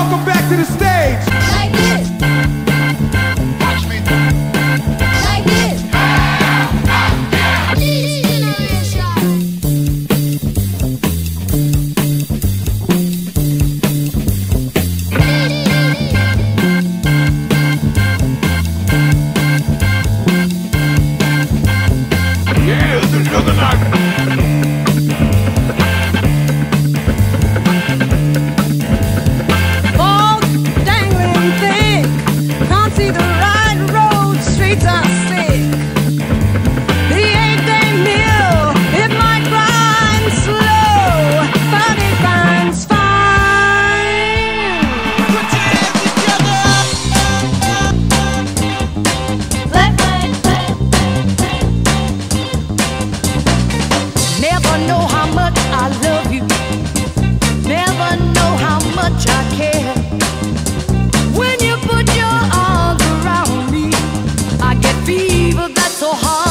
welcome back to the stage. Like this. Watch me. Like this. Yeah, this is another night. Never know how much I love you. Never know how much I care. When you put your arms around me, I get fever that's so hard.